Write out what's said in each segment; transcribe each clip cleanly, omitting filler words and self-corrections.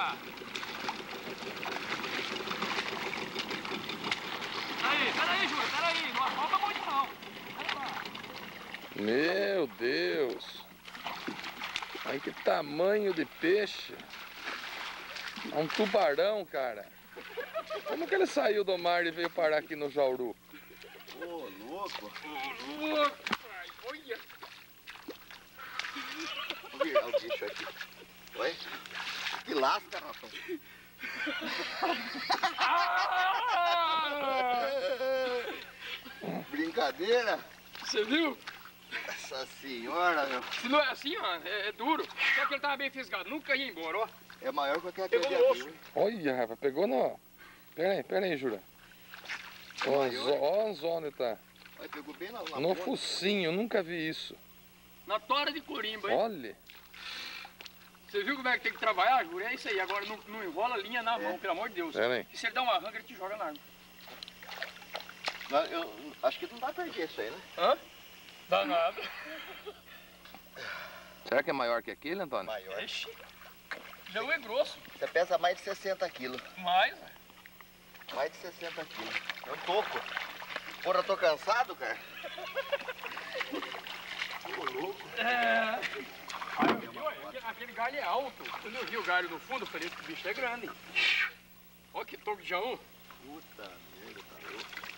Jura! Peraí, Jura, peraí. Não afoga muito não. Pera lá. Meu Deus! Olha que tamanho de peixe! É um tubarão, cara! Como que ele saiu do mar e veio parar aqui no Jauru? Ô, louco! Ô, louco, pai. Olha! Olha o bicho aqui. Oi? Que lasca, rapaz! Brincadeira? Você viu? Nossa senhora, meu. Se não é assim, ó, é duro. Só que ele tava bem fisgado, nunca ia embora, ó. É maior que aquele Pegou que no eu osso. vi. Olha, rapaz, pegou no... Pera aí, Jura. Ó, onde tá? Olha, pegou bem na No ponta. focinho, nunca vi isso. Na tora de corimba, hein? Olha. Você viu como é que tem que trabalhar, Júlio? É isso aí. Agora não enrola a linha na mão, pelo amor de Deus. Pera aí. E se ele dá um arranque, ele te joga na água. Mas eu acho que não dá pra perder isso aí, né? Hã? Danado. Será que é maior que aquele, Antônio? Maior. Ixi. Já é grosso. Você pesa mais de 60 quilos. Mais. Mais de 60 quilos. É um toco. Porra, tô cansado, cara. Ô, louco. É. Aquele galho é alto. Quando eu vi o galho no fundo, eu falei que o bicho é grande. Olha que toco de jaú. Puta merda, tá louco.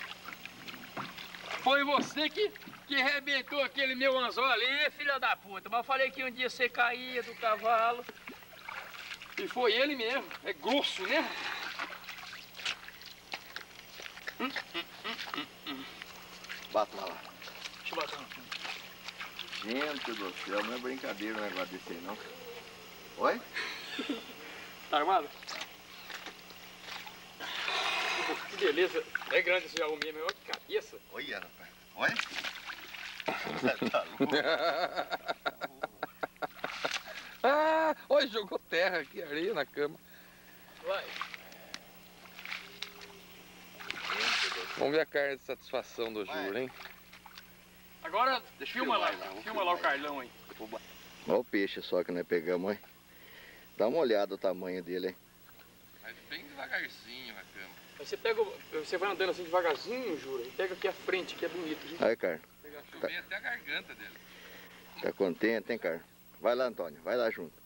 Foi você que arrebentou aquele meu anzol ali, filha da puta. Mas eu falei que um dia você caía do cavalo. E foi ele mesmo. É grosso, né? Bata lá. Deixa eu bater no fundo. Gente do céu, não é brincadeira o negócio desse aí, não. Oi? Tá armado? Que beleza. É grande esse jaú mesmo. Olha que cabeça. Olha, rapaz. Oi? Você tá louco? Ah, olha, jogou terra aqui, areia na cama. Vai. Vamos ver a cara de satisfação do Jura, hein? Agora, Deixa filma eu lá, filmar lá, filma lá o Carlão aí. Olha o peixe só que nós pegamos, hein? Dá uma olhada o tamanho dele, hein? Mas bem devagarzinho na cama. Aí você vai andando assim devagarzinho, Jura, e pega aqui a frente, que é bonito, viu? Aí, cara. Pegar chover até a garganta dele. Tá contente, hein, cara? Vai lá, Antônio. Vai lá junto.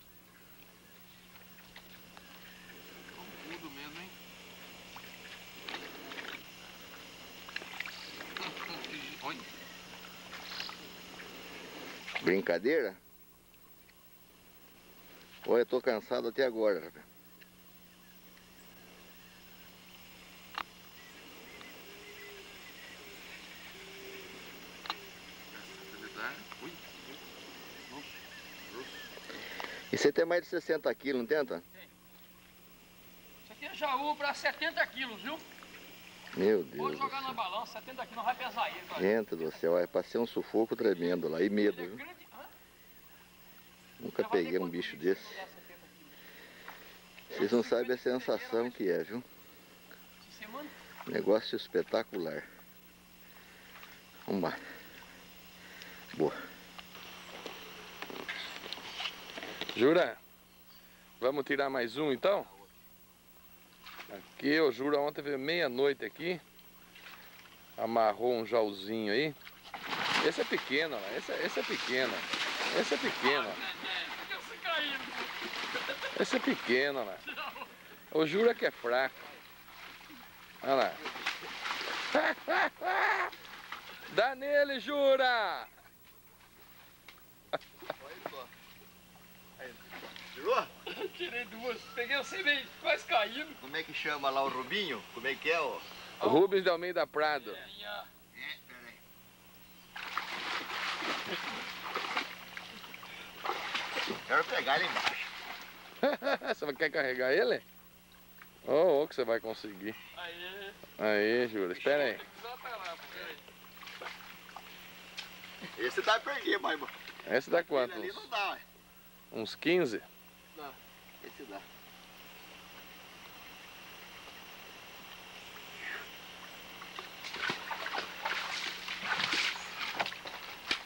Tudo mesmo, hein? Olha. Brincadeira? Olha, eu tô cansado até agora, rapaz. E você tem mais de 60 quilos, não tem, Antônio? Tem. Isso aqui é jaú para 70 quilos, viu? Meu Deus Pode do jogar na céu. balança, 70 quilos não vai pesar ele, cara. Gente do céu, é pra ser um sufoco tremendo lá. E medo, Ele é viu? grande. Hã? Nunca Já vai peguei ter um quanto bicho bicho desse. se não dá 70 quilos? Vocês não sabem a sensação que é, viu? Essa semana? Negócio espetacular. Vamos lá. Boa. Jura? Vamos tirar mais um então? Aqui, o Jura ontem veio meia-noite aqui. Amarrou um jauzinho aí. Esse é pequeno, né? Esse é pequeno. Esse é pequeno. Esse é pequeno, né? O Jura que é fraco. Olha lá. Dá nele, Jura! Olha só. Aí, tirou? Tirei duas, peguei você meio quase caindo. Como é que chama lá o Rubinho? Como é que é, ó? Rubens de Almeida Prado. Quero pegar ele embaixo. Você quer carregar ele? Oh, que você vai conseguir. Aí. Aí, Jura, espera aí. Esse dá pra perder, mas Esse dá quanto? ele ali não dá, ué. Uns 15? Dá. Esse dá.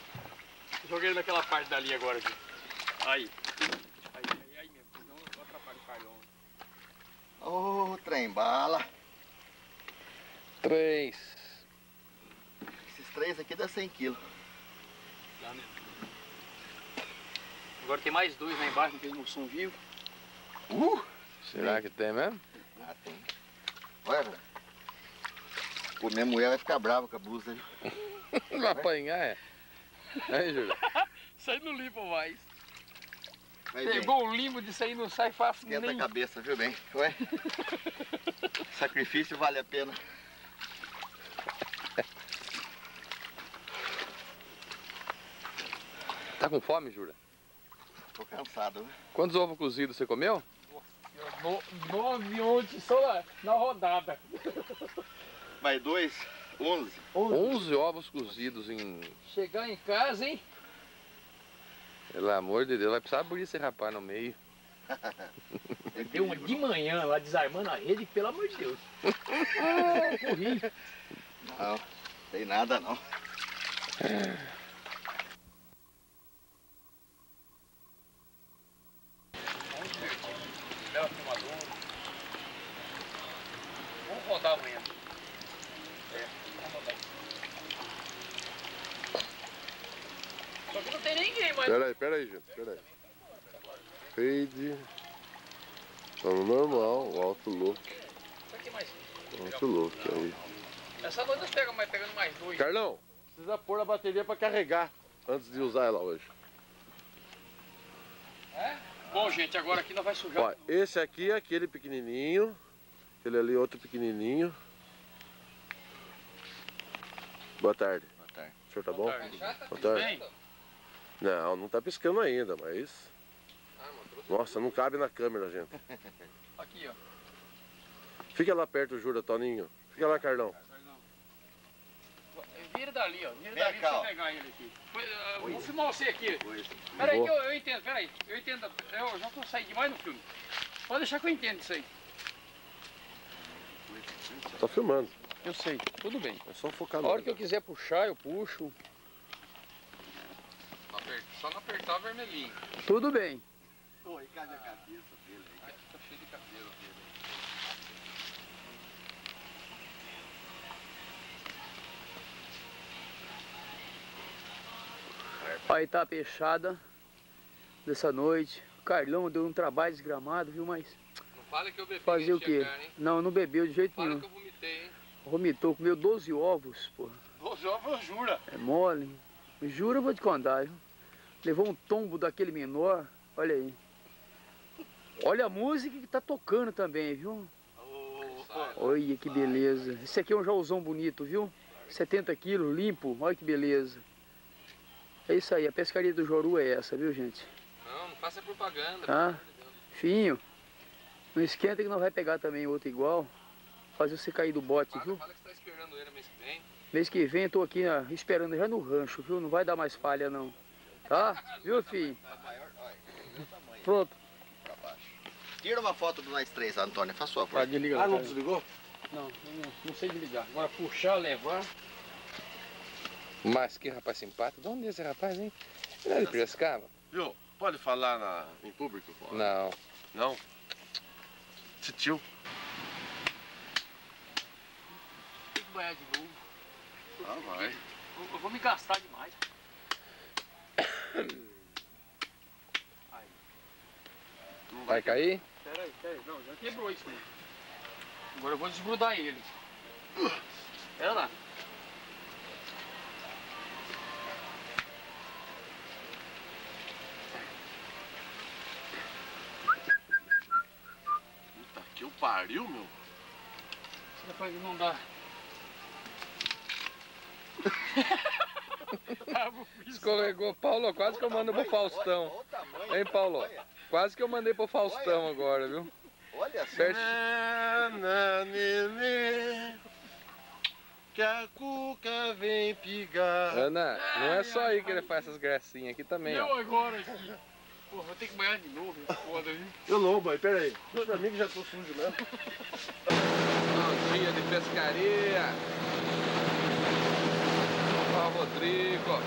Joguei ele naquela parte dali agora, gente. Aí. Aí mesmo, senão eu atrapalho. Ô, trem bala. 3. Esses 3 aqui dá 100 quilos. Dá mesmo. Agora tem mais 2 lá embaixo, que eles não são vivos. Será que tem mesmo? Ah, tem. Olha, velho. Pô, minha mulher vai ficar brava com a blusa aí. Vai apanhar, é? Aí, Júlia. Isso aí não limpa mais. Vai bem. Pegou o limbo disso aí, não sai fácil Esquenta nem. a cabeça, viu bem? Ué? Sacrifício vale a pena. Tá com fome, Júlia? Tô cansado, né? Quantos ovos cozidos você comeu? 9 ontem só na rodada. Mais 2, 11. 11 ovos cozidos em... Chegar em casa, hein? Pelo amor de Deus, vai precisar abrir esse rapaz no meio. Deu uma de manhã lá desarmando a rede, pelo amor de Deus. Corri. Não, tem nada não. Vamos rodar amanhã. Vamos rodar. Só que não tem ninguém mais. Peraí, gente, peraí. Fade. Tá no normal, o alto look. Só que mais. Alto look, aí. Essa noite nós pegando mais 2. Carlão, precisa pôr a bateria pra carregar antes de usar ela hoje. É? Bom, gente, agora aqui nós vai sujar. Ó, esse aqui é aquele pequenininho. Aquele ali outro pequenininho. Boa tarde. Boa tarde. O senhor tá bom? Já tá Boa tudo tarde. bem? Não, não tá piscando ainda, mas... Nossa, não cabe na câmera, gente. Aqui, ó. Fica lá perto, Jura, Toninho. Fica lá, Carlão. Vira dali, ó. Vira Vem dali cá, pra ó. você pegar ele aqui. Vou filmar você aqui. Pois. Peraí Boa. que eu entendo, peraí. Eu entendo. Eu já tô saindo demais no filme. Pode deixar que eu entendo isso aí. Tá filmando. Eu sei, tudo bem. É só focar A no... hora que eu quiser puxar, eu puxo. Só não apertar o vermelhinho. Tudo bem. Oi, cadê a cabeça dele aí? Tá cheio de cabelo dele. Aí tá a peixada dessa noite. O Carlão deu um trabalho desgramado, viu? Mas Não fala que eu bebi. fazer o quê? Carne, hein? Não, não bebeu de jeito Fala nenhum. que eu vomitei, hein? Vomitou, comeu 12 ovos, pô. 12 ovos, jura? É mole. Juro, eu vou te contar, viu? Levou um tombo daquele menor. Olha aí. Olha a música que tá tocando também, viu? Olha que beleza. Esse aqui é um jauzão bonito, viu? 70 quilos, limpo. Olha que beleza. É isso aí, a pescaria do Joru é essa, viu, gente? Não faça propaganda. Tá? Finho. Não esquenta que nós vai pegar também outro igual. Fazer você cair do bote, viu? Fala que você tá esperando ele mês que vem. Mês que vem eu tô aqui esperando já no rancho, viu? Não vai dar mais falha, não. Tá? Viu, filho? Tá maior, olha, meu tamanho. Pronto. Pra baixo. Tira uma foto do nós 3, Antônio, faz favor. Tá, desliga lá. Ah, não cara. desligou? Não sei desligar. Agora puxar, levar. Mas que rapaz simpático. De onde é esse rapaz, hein? Ele é de Piracicaba? Viu? Pode falar em público? Não. Não? Titio. Tem que banhar de novo. Ah, vai. Eu vou me gastar demais. Aí. Vai cair? Peraí. Não, já quebrou isso aí. Agora eu vou desgrudar ele. Pera lá. Puta que o pariu, meu. Isso depois não dá. Escorregou. Paulo, quase que eu mando pro Faustão. Olha o tamanho. Hein, Paulo? Olha, Quase que eu mandei pro Faustão agora, viu? olha só. Certo. Nenê, que a cuca vem pigar. Ana, não é só aí que ele faz essas gracinhas, aqui também, Deu ó. agora aqui. Porra, vou ter que banhar de novo. Foda, viu? Eu não, boy, peraí. Diz pra mim que já tô sujo mesmo. Bom dia de pescaria. Ó, o Rodrigo.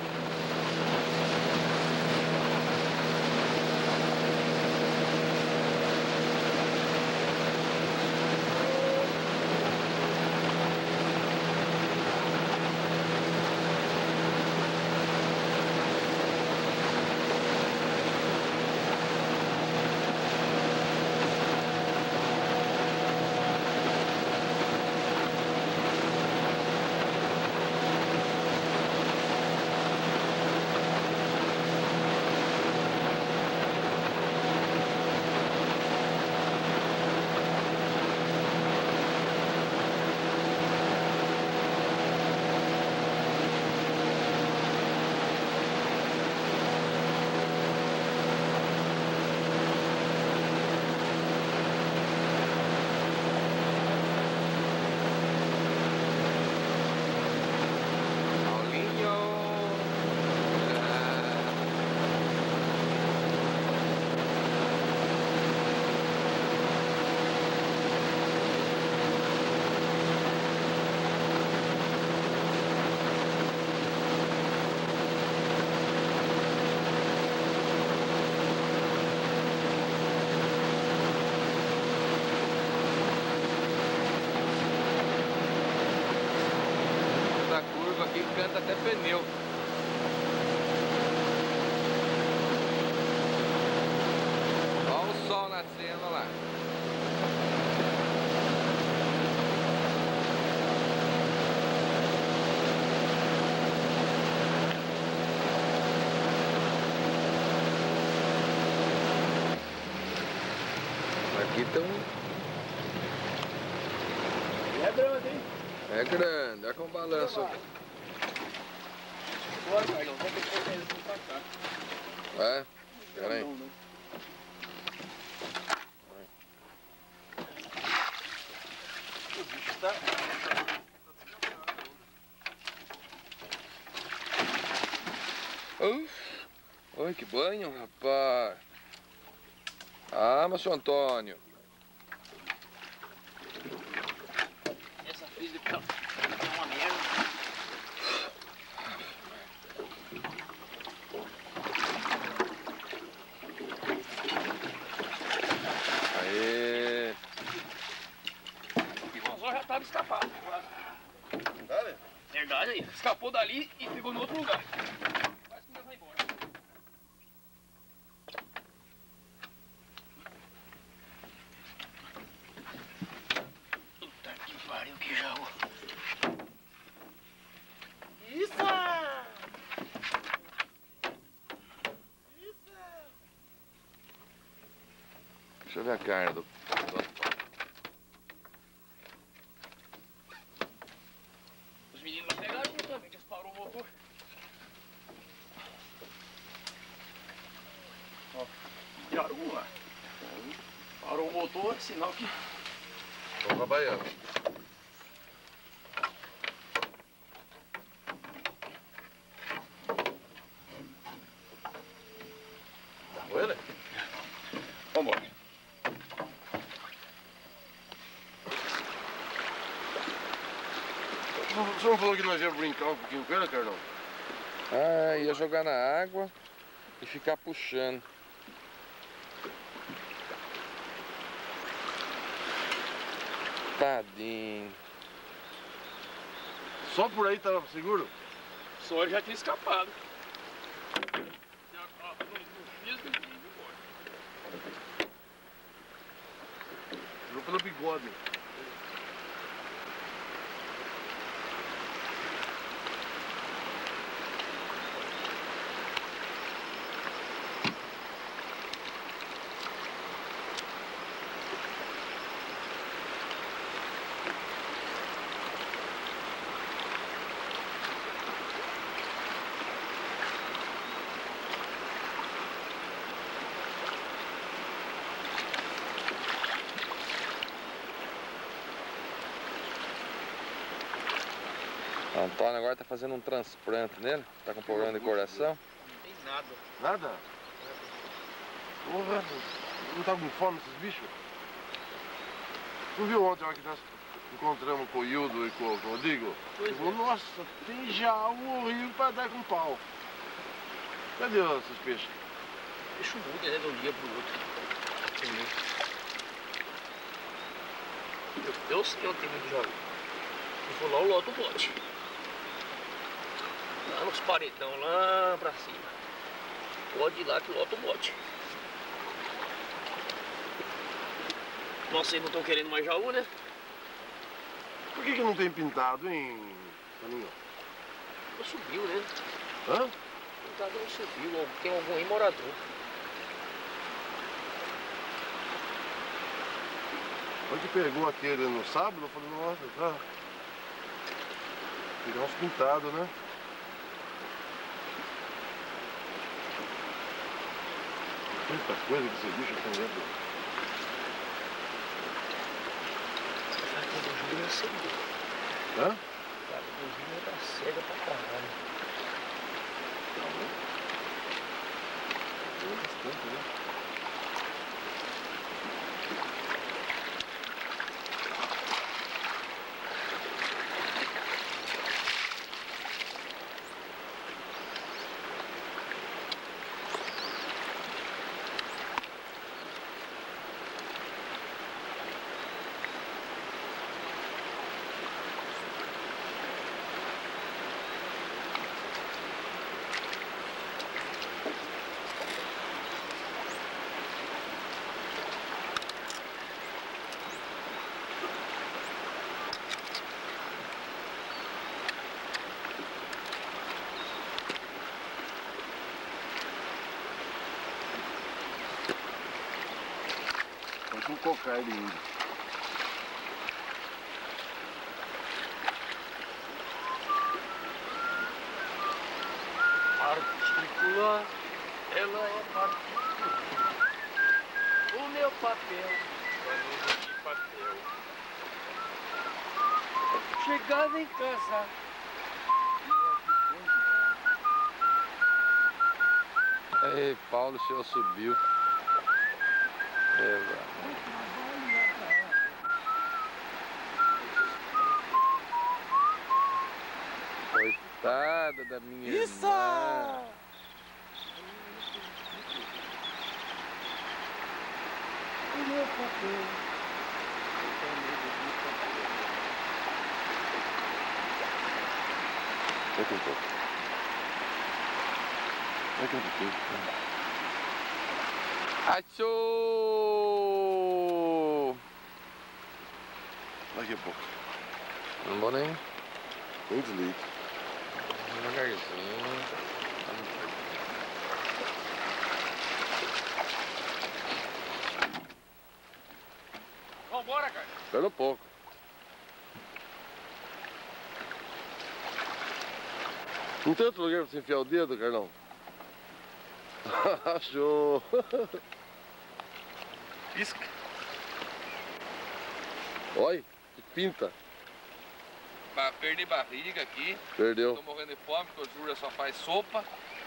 turco aqui que canta até pneu. Olha o sol nascendo lá. Aqui tem um... É grande, hein? É grande, olha como balança. Bora, Carlão, vamos ter que colocar ele pra cá. É? Pera aí. Não, né? O bicho tá... Oi, que banho, rapaz. Ah, mas seu Antônio. Essa física é uma merda. Aê. O Ivãozão já tava escapado. Verdade? Verdade aí. Escapou dali e pegou no outro lugar. Quase que nós vai embora. Puta que pariu, que jaú. Isso! Deixa eu ver a carne do Antônio. Os meninos lá pegaram um também, que disparou o motor. Ó, tiraram um lá. Parou o motor, sinal que... Tô trabalhando. Olha. Vambora. Você não falou que nós íamos brincar um pouquinho com ele, Carlão? Ah, ia jogar na água e ficar puxando. Tadinho. Só por aí tava seguro? Só ele já tinha escapado. No físico ele tinha ido embora. Tirou pelo bigode. O Antônio agora tá fazendo um transplante nele. Tá com problema de coração. Não tem nada. Nada? Porra, não tá com fome esses bichos? Tu viu ontem a hora que nós encontramos com o Hildo e com o Rodrigo? Ele falou, nossa, tem jaú horrível pra dar com pau. Cadê esses peixes? Bicho muda, né, de um dia pro outro. Entendeu? Eu sei onde tem muito jaú. Eu vou lá, eu loto o bote. Lá nos paredão, lá pra cima. Pode ir lá que lota o bote. Nossa, vocês não estão querendo mais jaú, né? Por que não tem pintado, hein, Toninho? Não subiu, né? Hã? Pintado não subiu, ou tem algum aí morador. Quando que pegou aquele no sábado, eu falei, nossa, tá. Pegar uns pintados, né? Tanta coisa que esse bicho tem dentro. Cara, do Júlio é cego. Hã? Cara, do Júlio tá cega pra caralho. Tem bastante, né? cocar de índio. Partícula, ela é partícula. O meu papel, Canudo de papel. chegava em casa. Ei, Paulo, o senhor subiu. Coitada da minha irmã. O meu papel. Vai com um pouco. Vai com um pouquinho. Achou! Daqui a pouco. Não vou nem Nem desliga. devagarzinho. Vambora, cara. Espera um pouco. Não tem outro lugar pra você enfiar o dedo, Carlão? Achou! Pisca. Olha, que pinta. Perdi barriga aqui. Perdeu. Tô morrendo de fome porque o Júlia só faz sopa.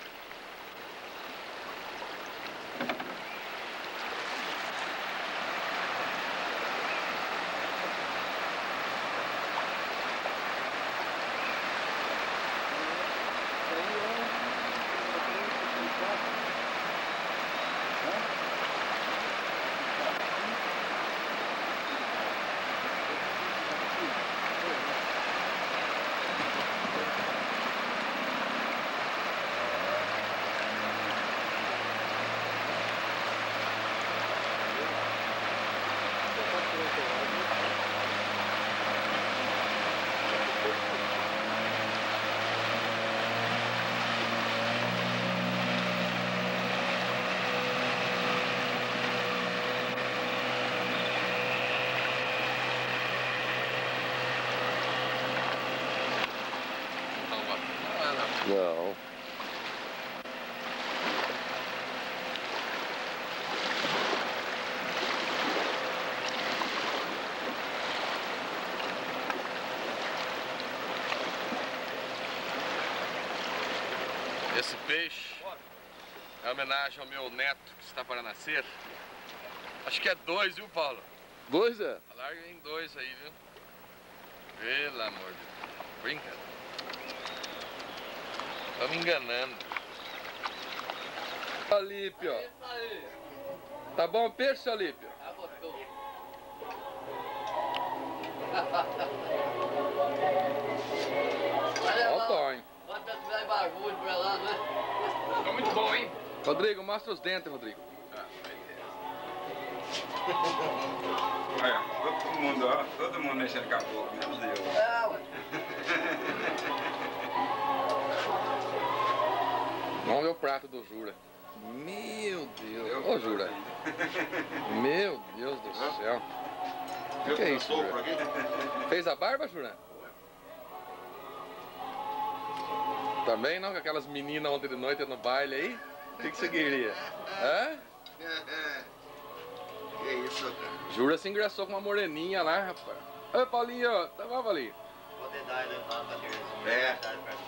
Não. Esse peixe é homenagem ao meu neto que está para nascer. Acho que é 2, viu, Paulo? 2 é? Larga em 2 aí, viu? Pelo amor de Deus. Brinca. Tá me enganando. Alípio. Tá bom o peixe, seu Alípio? Ah, botou. Olha o Tonho. Bota as mulheres barbudas pra lá, né? Tá muito bom, hein? Rodrigo, mostra os dentes, Rodrigo. Olha, todo mundo, ó, todo mundo mexendo com a boca, meu Deus. É, ué. Vamos ver o prato do Jura. Meu Deus. Ô, Jura. Meu Deus do céu. O que é isso, Jura? Fez a barba, Jura? Também não? Com aquelas meninas ontem de noite no baile aí? O que você queria? Hã? Que isso, cara? Jura se engraçou com uma moreninha lá, rapaz. Ô, Paulinho, tá bom, Paulinho? Vou tentar levar pra Terezinha. É.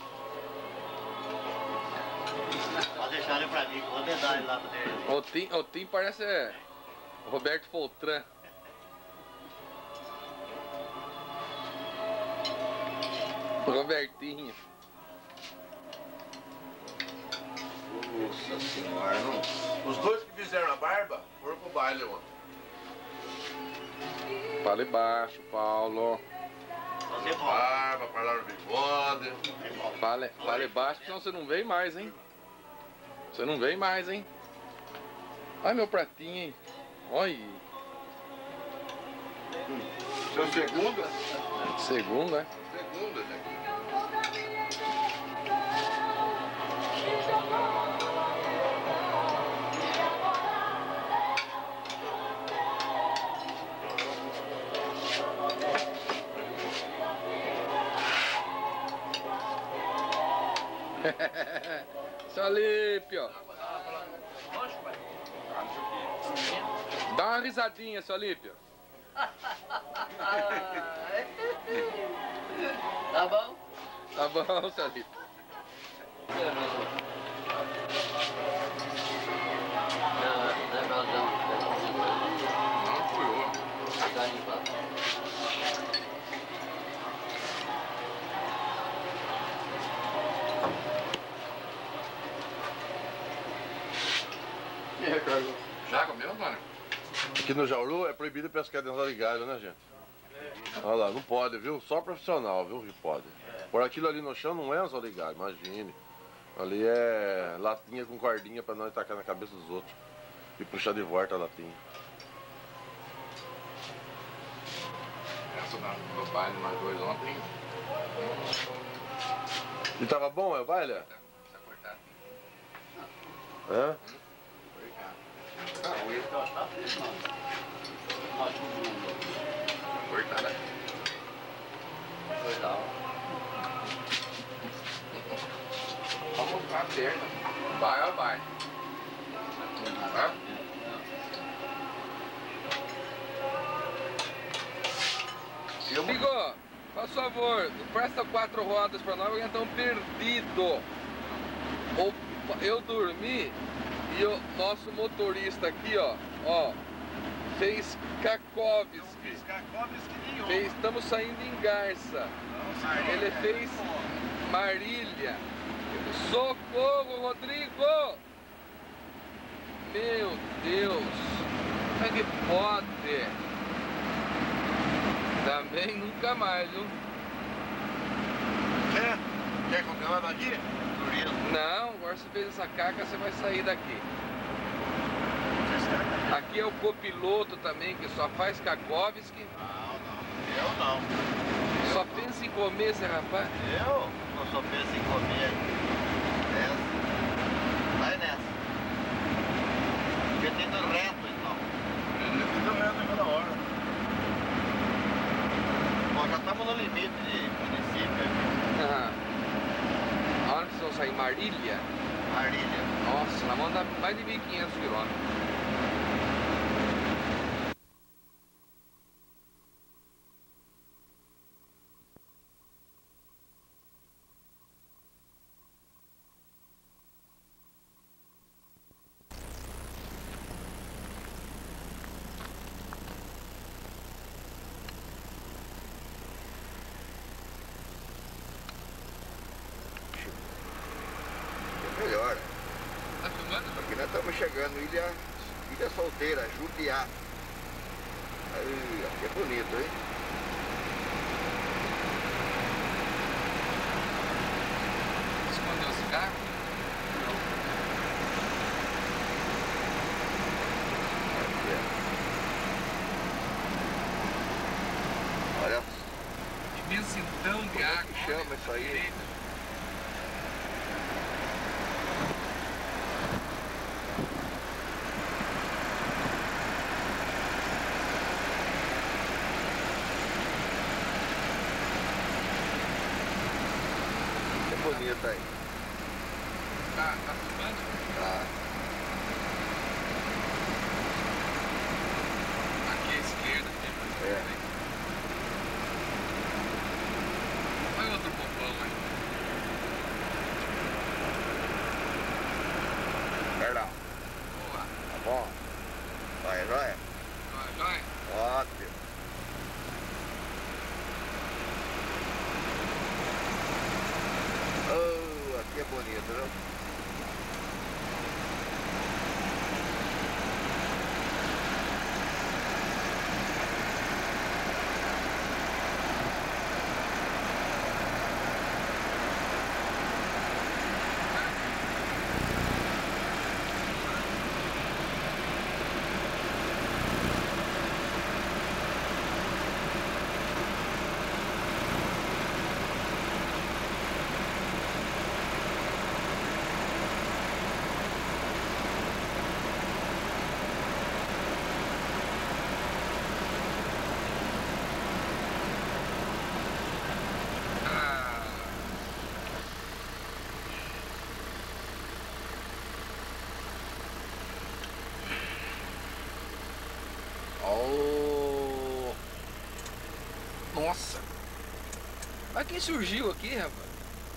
Pode deixar ele pra mim, vou tentar ele lá pra Terezinha. O Tim parece o Roberto Foltran. Robertinho. Nossa senhora, não. Os dois que fizeram a barba foram pro baile ontem. Fale baixo, Paulo. Você pode. Barba, pararam o bigode. Fale baixo, senão você não vem mais, hein? Você não vem mais, hein? Ai, meu pratinho, hein? Olha. Seu segunda? Segunda, né? Segunda, né? Seu Alípio. Dá uma risadinha, seu Alípio. Tá bom? Tá bom, seu Alípio. Não, fui eu. Já comeu, mano? Aqui no Jauru é proibido pescar dentro da galho, né, gente? Olha lá, não pode, viu? Só profissional, viu, que pode. Por aquilo ali no chão não é anzol de galho, imagine. Ali é latinha com cordinha pra nós tacar na cabeça dos outros. E puxar de volta a latinha. Essa do baile nós dois ontem. E tava bom, é o baile? Precisa cortar. Hã? Cortada. Vamos pra perna. Vai, ó, vai. Tá? Amigo, faz favor, presta 4 rodas pra nós, porque estamos perdidos. Eu dormi e o nosso motorista aqui, ó, fez Kakovski. Estamos saindo em Garça. Ele fez Marília. Socorro, Rodrigo! Meu Deus! Como é que pode? Também nunca mais, viu? Quer continuar daqui? Não, agora você fez essa caca, você vai sair daqui. Aqui é o copiloto também, que só faz Kakovski. Eu não. Só pensa em comer esse rapaz. Eu só penso em comer. Essa. Vai nessa. Metendo reto, então. Metendo reto em cada hora. Bom, já estamos no limite de município aqui. Ah. Aonde vocês vão sair? Marília? Marília. Nossa, nós vamos dar mais de 1.500 quilômetros. Melhor. Tá filmando? Aqui nós estamos chegando, Ilha Solteira, Jupiá. Aí, aqui é bonito, hein? Escondeu o cigarro? Aqui é. Olha, Imensidão de água. que chama isso aí? Bonita aí. Tá filmando? Tá. Aqui à esquerda, tem É. Olha outro popão aí. Perdão. Boa. Tá bom? Vai, joia? Vai. Ótimo. Oh, aqui é bonito, viu? Olha quem surgiu aqui, rapaz.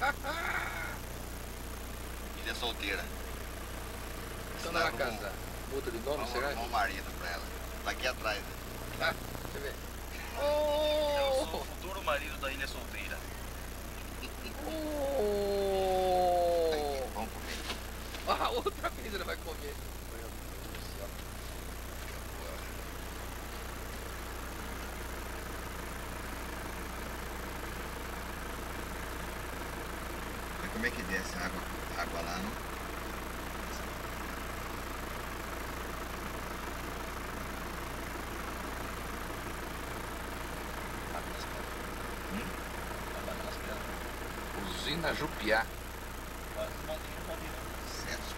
Ilha solteira. Então não vai casar. Muda de nome, Vamos será? arrumar um marido pra ela. Tá aqui atrás, né? Tá, deixa eu ver. Eu sou o futuro marido da Ilha Solteira. Vamos comer. Ah, outra vez ele vai comer. Mas como é que desce a água lá, não? Usina Jupiá. Certo.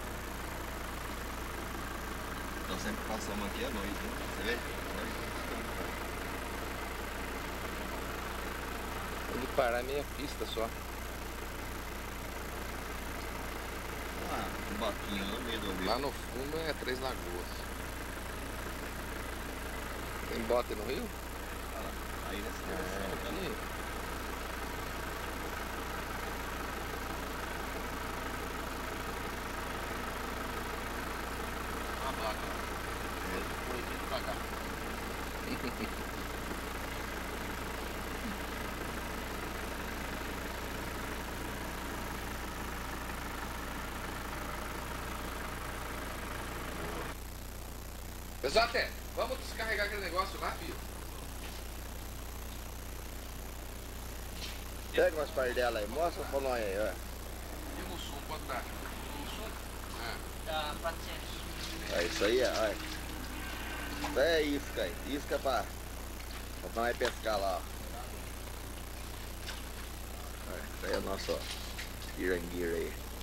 Nós sempre passamos aqui à noite, hein? Você vê? Ele parar meia pista só. Ah, um barquinho no meio do rio. Lá no fundo é Três Lagoas. Tem bote no rio? Aí nessa direção, tá? Aqui. Uma placa. Por aqui pra cá. Pesote, vamos descarregar aquele negócio lá, filho. Pega umas pardelas aí, mostra pra nós aí, ó. E o Mussum, quanto tá? O Mussum? Dá 400. É isso aí, ó. Isso aí é isca aí. Isca pra nós pescar lá, ó. Isso aí é o nosso pirangueiro aí.